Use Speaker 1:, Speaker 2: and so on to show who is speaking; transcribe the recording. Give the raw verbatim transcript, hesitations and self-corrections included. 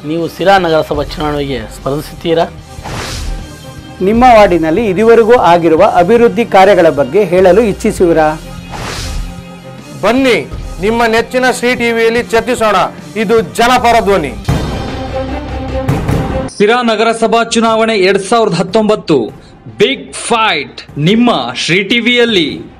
Speaker 1: ನೀವು ಸಿರಾ ನಗರಸಭಾ ಚುನಾವಣೆಗೆ ಸ್ಪರ್ಧಿಸುತ್ತೀರಾ?
Speaker 2: ನಿಮ್ಮ ವಾರ್ಡಿನಲ್ಲಿ ಇದುವರೆಗೂ ಆಗಿರುವ ಅಭಿವೃದ್ಧಿ ಕಾರ್ಯಗಳ ಬಗ್ಗೆ ಹೇಳಲು ಇಚ್ಛಿಸುವಿರಾ?
Speaker 3: ಬನ್ನಿ, ನಿಮ್ಮ ನೆಚ್ಚಿನ ಶ್ರೀ ಟಿವಿಯಲ್ಲಿ ಚರ್ಚಿಸೋಣ. ಇದು ಜನಪರ ಧ್ವನಿ.
Speaker 4: ಸಿರಾ ನಗರಸಭಾ ಚುನಾವಣೆ ಎರಡ್ ಸಾವಿರದ ಹತ್ತೊಂಬತ್ತು ಬಿಗ್ ಫೈಟ್ ನಿಮ್ಮ ಶ್ರೀ ಟಿವಿಯಲ್ಲಿ.